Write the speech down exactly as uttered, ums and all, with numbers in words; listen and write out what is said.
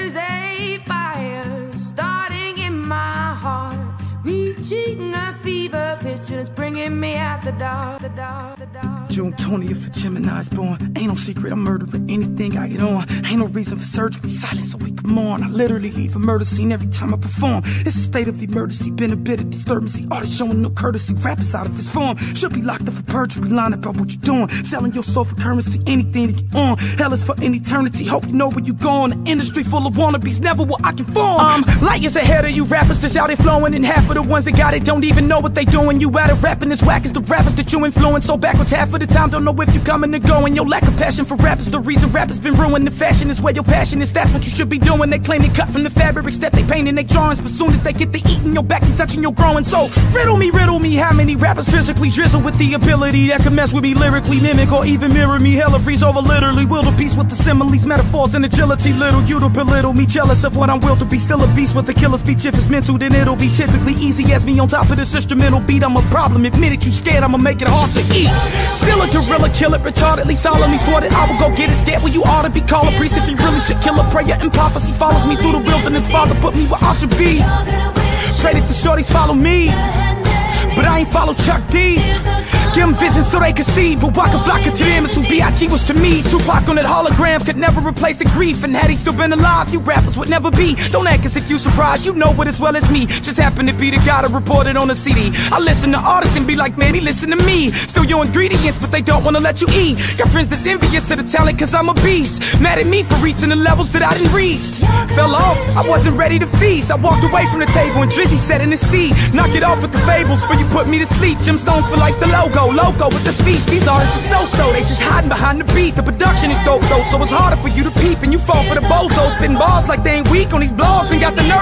There's a fire starting in my heart, reaching a fever pitch, and it's bringing me out the dark, the dark, the dark. June twentieth for Gemini's born. Ain't no secret, I'm murdering anything I get on. Ain't no reason for surgery, silence so we can mourn. I literally leave a murder scene every time I perform. It's a state of emergency, been a bit of disturbancy. Artists showing no courtesy, rappers out of his form. Should be locked up for perjury, line up about what you're doing. Selling your soul for currency, anything to get on. Hell is for an eternity, hope you know where you going. The industry full of wannabes, never what I can form. Um, light years ahead of you rappers that's out there flowing, and half of the ones that got it don't even know what they doing. You out of rapping as whack as the rappers that you influence. So backwards half of the time, don't know if you coming or going. Your lack of passion for rap is the reason rappers been ruined. The fashion is where your passion is, that's what you should be doing. They claim they cut from the fabrics that they paint in their drawings, but soon as they get to eating your back and touching your growing. So riddle me, riddle me, how many rappers physically drizzle with the ability that can mess with me lyrically, mimic or even mirror me? Hell of freeze over literally, wildebeest with the similes, metaphors and agility. Little you to belittle me, jealous of what I'm willed to be. Still a beast with a killer speech. If it's mental, then it'll be typically easy as me on top of this instrumental beat. I'm a problem, admit it, you scared, I'ma make it hard to eat. Still a gorilla, kill it, retardedly, solemnly swore that I will go get it. Scared where you ought to be, call a priest if you really should kill a prayer. And prophecy follows me through the wilderness. Father put me where I should be. Pray that the shorties follow me, but I ain't follow Chuck D. Give them vision so they can see, but Waka Flocka to them is who B I G was to me. Tupac on that hologram could never replace the grief, and had he still been alive, you rappers would never be. Don't act as if you surprised, you know it as well as me. Just happen to be the guy that reported on the C D. I listen to artists and be like, man, he listen to me. Still your ingredients, but they don't wanna let you eat. Got friends that's envious of the talent cause I'm a beast, mad at me for reaching the levels that I didn't reach. Fell off, I wasn't ready to feast. I walked away from the table and Drizzy sat in the seat. Knock it off with the fables, for you put me to sleep. Gemstones for life's the logo, loco with the speech. These artists are so-so, they just hiding behind the beat. The production is dope though, so it's harder for you to peep, and you fall for the bozos, spitting bars like they ain't weak on these blogs and got the nerve.